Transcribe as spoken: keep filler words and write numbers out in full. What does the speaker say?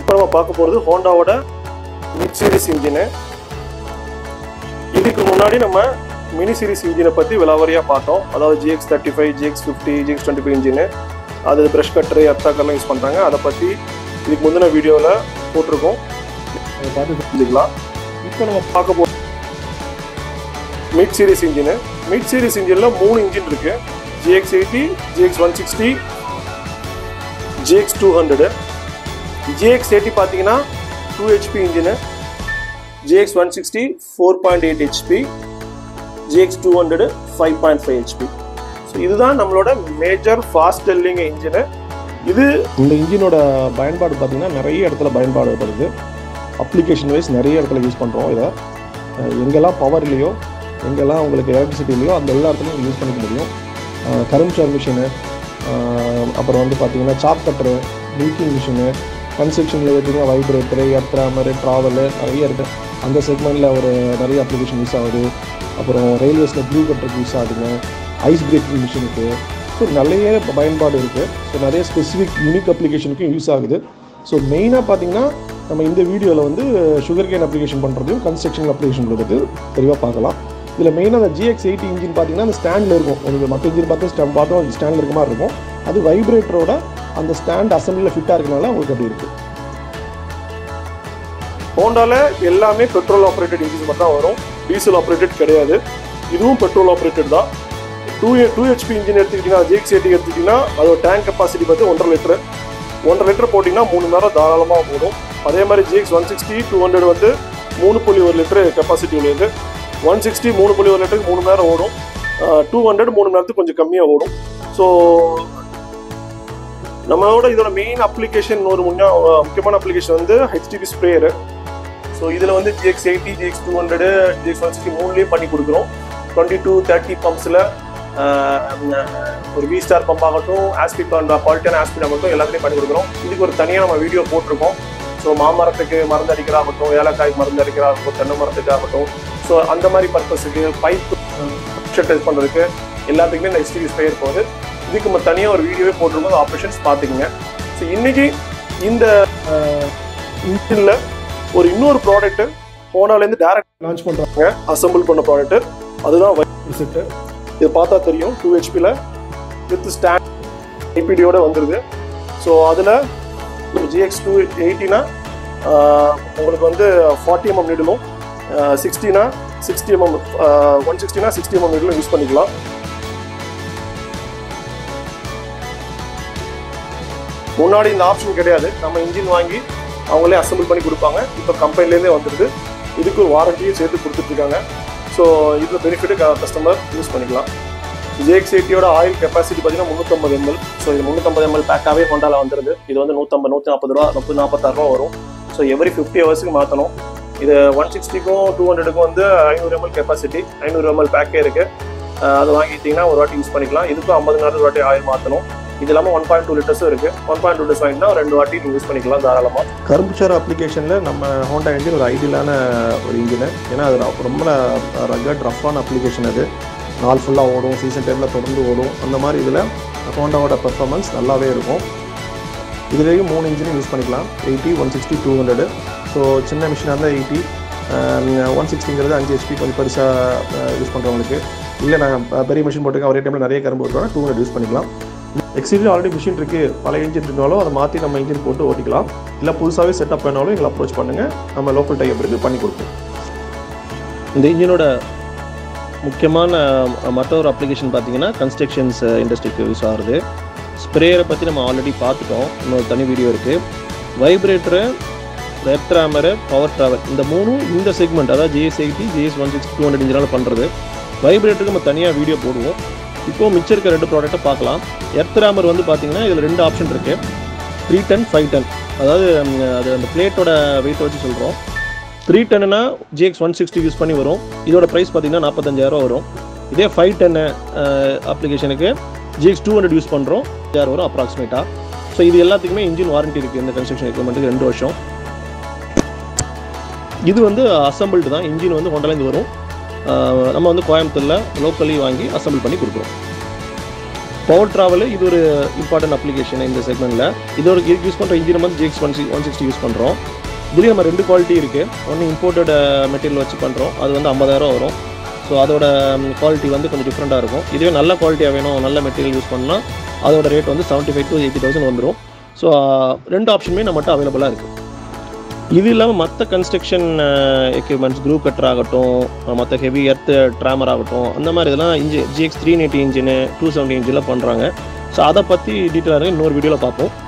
இப்போ நம்ம பார்க்க போகிறது ஹோண்டாவோட மிட் சீரிஸ் இன்ஜினு. இதுக்கு முன்னாடி நம்ம மினி சீரிஸ் இன்ஜினை பற்றி விலாவரியாக பார்த்தோம். அதாவது GX thirty five GX fifty GX twenty five engine, அது ப்ரெஷ் கட்டரு எர்த்தாக்கர்லாம் யூஸ் பண்ணுறாங்க. அதை பற்றி இதுக்கு முந்தின வீடியோவில் போட்டிருக்கோம், அதை பார்த்து தெரிஞ்சுக்கலாம். இப்போ நம்ம பார்க்க போகிறோம் mid series engine. Mid series இன்ஜினில் மூணு இன்ஜின் இருக்குது. GX eighty, GX one sixty, GX two hundred. GX eighty பார்த்தீங்கன்னா two HP engine, GX one sixty four point eight HP, GX two hundred five point five HP. So இதுதான் நம்மளோட major fast selling engine. இது இந்த இன்ஜினோட பயன்பாடு பார்த்தீங்கன்னா நிறைய இடத்துல பயன்பாடு வருது. அப்ளிகேஷன் வைஸ் நிறைய இடத்துல யூஸ் பண்ணுறோம். இதை எங்கெல்லாம் பவர் இல்லையோ, எங்கெல்லாம் உங்களுக்கு எலக்ட்ரிசிட்டி இல்லையோ அந்த எல்லா இடத்துலையும் யூஸ் பண்ணிக்க முடியும். கரண்ட் மிஷினு, அப்புறம் வந்து பார்த்தீங்கன்னா சாப் கட்டரு, மில்கிங் மிஷினு, கன்ஸ்ட்ரக்ஷனில் பார்த்தீங்கன்னா வைப்ரேட்டரு, எர்த்ராமரு, ட்ராவலு நிறைய இருக்குது. அந்த செக்மெண்ட்டில் ஒரு நிறைய அப்ளிகேஷன் யூஸ் ஆகுது. அப்புறம் ரயில்வேஸில் ப்ளூ கட்டருக்கு யூஸ் ஆகுதுங்க, ஐஸ் பிரேக்கிங் மிஷினுக்கு. ஸோ நிறைய பயன்பாடு இருக்குது. ஸோ நிறைய ஸ்பெசிஃபிக் யூனிக் அப்ளிகேஷனுக்கும் யூஸ் ஆகுது. ஸோ மெயினாக பார்த்தீங்கன்னா நம்ம இந்த வீடியோவில் வந்து சுகர் கேன் அப்ளிகேஷன் பண்ணுறதையும் கன்ஸ்ட்ரக்ஷன் அப்ளிகேஷன் பற்றி தெளிவாக பார்க்கலாம். இதில் மெயினாக அந்த ஜிஎக்ஸ் எயிட்டி இன்ஜின் பார்த்தீங்கன்னா அந்த ஸ்டாண்டில் இருக்கும். உங்களுக்கு மற்ற இன்ஜின் பார்த்து ஸ்டாண்ட் பார்த்தோம் ஸ்டாண்டில் இருக்க மாதிரி இருக்கும். அது வைப்ரேட்டரோட அந்த ஸ்டாண்ட் அசம்பிளியில் ஃபிட்டாக இருக்கனால உங்களுக்கு அப்படி இருக்குது. ஹோண்டாவில் எல்லாமே பெட்ரோல் ஆப்ரேட்டட் இன்ஜின் மட்டும் தான் வரும், டீசல் ஆப்ரேட்டட் கிடையாது. இதுவும் பெட்ரோல் ஆப்ரேட்டட் தான். டூ டூ ஹெச்பி இன்ஜின் எடுத்துக்கிட்டிங்கன்னா, ஜிஎக்ஸ் எயிட்டி எடுத்துக்கிட்டிங்கன்னா அதோட டேங்க் கெப்பாசிட்டி பார்த்து ஒன்றரை லிட்டரு ஒன்றரை லிட்டர் போட்டிங்கன்னா மூணு நேரம் தாராளமாக போடும். அதே மாதிரி GX one sixty two hundred வந்து மூணு புள்ளி ஒரு லிட்டரு கெப்பாசிட்டி உள்ளது. ஒன் சிக்ஸ்டி மூணு புள்ளி ஒரு லிட்டருக்கு மூணு நேரம் ஓடும். டூ ஹண்ட்ரட் மூணு நேரத்துக்கு கொஞ்சம் கம்மியாக ஓடும். ஸோ நம்மளோட இதோட மெயின் அப்ளிகேஷன், ஒரு முன்னா முக்கியமான அப்ளிகேஷன் வந்து ஹெச்டிபி ஸ்ப்ரேயரு. ஸோ இதில் வந்து GX eighty, GX two hundred, GX one sixty மூணுலேயே பண்ணி கொடுக்குறோம். டுவெண்ட்டி டூ தேர்ட்டி பம்ப்ஸில் ஒரு வி ஸ்டார் பம்ப் ஆகட்டும், ஆஸ்பிட் குவாலிட்டியான ஆஸ்பிட் ஆகட்டும், எல்லாத்துலேயும் பண்ணி கொடுக்குறோம். இதுக்கு ஒரு தனியாக நம்ம வீடியோ போட்டிருக்கோம். ஸோ மாமரத்துக்கு மருந்து அடிக்கிறாகட்டும், ஏலக்காய்க்கு மருந்து அடிக்கிறாகட்டும், தென்னை மரத்துக்கு ஆகட்டும், ஸோ அந்த மாதிரி பர்பஸுக்கு பைப்பு டெஸ்ட் பண்ணுறதுக்கு எல்லாத்துக்குமே இந்த ஹெச்டிபி ஸ்ப்ரேயர் போகுது. இதுக்கு நம்ம தனியாக ஒரு வீடியோவே போட்டிருக்கோம், அந்த ஆப்ரேஷன்ஸ் பார்த்துக்குங்க. ஸோ இன்றைக்கி இந்த இன்ஜினில் ஒரு இன்னொரு ப்ராடக்ட்டு ஹோண்டாலேருந்து டேரக்ட் லான்ச் பண்ணுறாங்க, அசம்பிள் பண்ண ப்ராடக்ட்டு. அதுதான் வைப்ரேட்டர் செட்டு. இதை பார்த்தா தெரியும், டூ ஹெச்பியில் வித் ஸ்டாண்ட் ஐபிடியோட வந்துடுது. ஸோ அதில் ஜிஎக்ஸ் டூ எயிட்டினா உங்களுக்கு வந்து ஃபார்ட்டி எம்எம் நீடலும், சிக்ஸ்டினா சிக்ஸ்டி எம்எம் ஒன் சிக்ஸ்டினா சிக்ஸ்டி எம்எம் நீடலும் யூஸ் பண்ணிக்கலாம். முன்னாடி இந்த ஆப்ஷன் கிடையாது. நம்ம இன்ஜின் வாங்கி அவங்களே அசம்பிள் பண்ணி கொடுப்பாங்க. இப்போ கம்பெனிலேருந்தே வந்துடுது. இதுக்கு ஒரு வாரண்டியும் சேர்த்து கொடுத்துட்ருக்காங்க. ஸோ இதில் பெனிஃபிட்டு கஸ்டமர் யூஸ் பண்ணிக்கலாம். ஜிஎக்ஸ் எயிட்டியோட ஆயில் கெப்பாசிட்டி பார்த்தீங்கன்னா முந்நூற்றம்பது எம்எல். ஸோ இது முந்நூற்றம்பது எம்எல் பேக்காகவே ஹோண்டாவில் வந்துடுது. இது வந்து நூற்றம்பது நூற்றி நாற்பது ரூபா முப்பது நாற்பத்தாறு ரூபா வரும். ஸோ எவ்ரி ஃபிஃப்டி ஹவர்ஸுக்கு மாற்றணும். இது ஒன் சிக்ஸ்டிக்கும் டூ ஹண்ட்ரடுக்கும் வந்து ஐநூறு எம்எல் கெப்பாசிட்டி, ஐநூறு எம்எல் பேக்கே இருக்குது. அதை வாங்கிட்டீங்கன்னா ஒரு வாட்டி யூஸ் பண்ணிக்கலாம். இதுக்கும் ஐம்பது நேரம் ஒரு வாட்டி ஆயில் மாற்றணும். இது இல்லாமல் ஒன் பாயிண்ட் டூ லிட்டர்ஸும் இருக்குது. ஒன் பாயிண்ட் டூ லிட்டர்ஸ் வாங்கினா ரெண்டு வாட்டி நீங்கள் யூஸ் பண்ணிக்கலாம் தாராளமாக. கரும்புச்சார் அப்ளிகேஷனில் நம்ம ஹோண்டா இன்ஜின் ஒரு ஐடியலான ஒரு இன்ஜினு. ஏன்னா அது ரொம்ப ரகட் ரஃப்பான அப்ளிகேஷன். அது நாள் ஃபுல்லாக ஓடும், சீசன் டைமில் தொடர்ந்து ஓடும். அந்த மாதிரி இதில் ஹோண்டாவோட பெர்ஃபார்மன்ஸ் நல்லாவே இருக்கும். இதுலேயும் மூணு இன்ஜினும் யூஸ் பண்ணிக்கலாம், eighty, one sixty, two hundred. So சின்ன மிஷினாக இருந்தால் எயிட்டி, ஒன் சிக்ஸ்டிங்கிறது அஞ்சு ஹெச்பி கொஞ்சம் பெருசாக யூஸ் பண்ணுறவங்களுக்கு. இல்லை நாங்கள் பெரிய மிஷின் போட்டுருக்கேன், ஒரே டைமில் நிறைய கரும்பு ஓட்டுறோம்னா டூ ஹண்ட்ரட் யூஸ் பண்ணிக்கலாம். எக்ஸீரியர் ஆல்ரெடி மிஷின் இருக்குது, பழைய இன்ஜின் இருந்தாலும் அதை மாற்றி நம்ம இன்ஜின் போட்டு ஓட்டிக்கலாம். இல்லை புதுசாகவே செட்டப் பண்ணாலும் எங்களை அப்ரோச் பண்ணுங்கள், நம்ம லோக்கல் டைப் இருக்குது பண்ணி கொடுப்போம். இந்த இன்ஜினோட முக்கியமான மற்ற ஒரு அப்ளிகேஷன் பார்த்தீங்கன்னா கன்ஸ்ட்ரக்ஷன்ஸ் இண்டஸ்ட்ரிக்கு யூஸ் ஆகுது. ஸ்ப்ரேயரை பற்றி நம்ம ஆல்ரெடி பார்த்துட்டோம், இன்னொரு தனி வீடியோ இருக்குது. வைப்ரேட்டரு, எர்த்ராமரு, பவர் ட்ராவல், இந்த மூணும் இந்த செக்மெண்ட், அதாவது GS eighty, GS one sixty, two hundred இன்ஜினால் பண்ணுறது. வைப்ரேட்டருக்கு நம்ம தனியாக வீடியோ போடுவோம். இப்போது மிச்சம் இருக்க ரெண்டு ப்ராடக்ட்டை பார்க்கலாம். எர்த்ராமர் வந்து பார்த்தீங்கன்னா இதில் ரெண்டு ஆப்ஷன் இருக்குது, த்ரீ டன் ஃபைவ் டன். அதாவது அது அந்த பிளேட்டோட வெயிட்டை வச்சு சொல்கிறோம். த்ரீ டன்னுனா ஜிஎக்ஸ் ஒன் சிக்ஸ்டி யூஸ் பண்ணி வரும். இதோட ப்ரைஸ் பார்த்தீங்கன்னா நாற்பத்தஞ்சாயிரம் வரும். இதே ஃபைவ் டன்னு அப்ளிகேஷனுக்கு ஜிஎக்ஸ் டூ ஹண்ட்ரட் யூஸ் பண்ணுறோம், யார் வரும் அப்ராக்சிமேட்டாக. ஸோ இது எல்லாத்துக்குமே இன்ஜின் வாரண்ட்டி இருக்குது. இந்த கன்ஸ்ட்ரக்ஷன் எக்யூப்மெண்ட்டுக்கு ரெண்டு வருஷம். இது வந்து அசம்பிள்டு தான், இன்ஜின் வந்து ஹோண்டாலேருந்து வரும். நம்ம வந்து கோயம்புத்தூரில் லோக்கலி வாங்கி அசம்பிள் பண்ணி கொடுக்குறோம். பவர் ட்ராவல் இது ஒரு இம்பார்ட்டன்ட் அப்ளிகேஷன் இந்த செக்மெண்ட்டில். இதோட யூஸ் பண்ணுற இன்ஜின் வந்து GX one one sixty use பண்ணுறோம். இதுலேயும் நம்ம ரெண்டு குவாலிட்டி இருக்குது. ஒன்று இம்போர்ட்டட் மெட்டீரியல் வச்சு பண்ணுறோம், அது வந்து ஐம்பதாயிரம் வரும். ஸோ அதோட குவாலிட்டி வந்து கொஞ்சம் டிஃப்ரெண்ட்டாக இருக்கும். இதுவே நல்ல குவாலிட்டியாக வேணும், நல்ல மெட்டீரியல் யூஸ் பண்ணால் அதோட ரேட் வந்து seventy five to eighty thousand வந்துடும். ஸோ ரெண்டு ஆப்ஷனுமே நம்மகிட்ட அவைலபிளாக இருக்குது. இது இல்லாமல் மற்ற கன்ஸ்ட்ரக்ஷன் எக்யூப்மெண்ட்ஸ், க்ரூ கட்டர் ஆகட்டும், மற்ற ஹெவி எர்த் ட்ராமர் ஆகட்டும், அந்த மாதிரி இதெல்லாம் இன்ஜி GX three eighty engine two seventy இன்ஜினில் பண்ணுறாங்க. ஸோ அதை பற்றி டீட்டெயிலாக இன்னொரு வீடியோவில் பார்ப்போம்.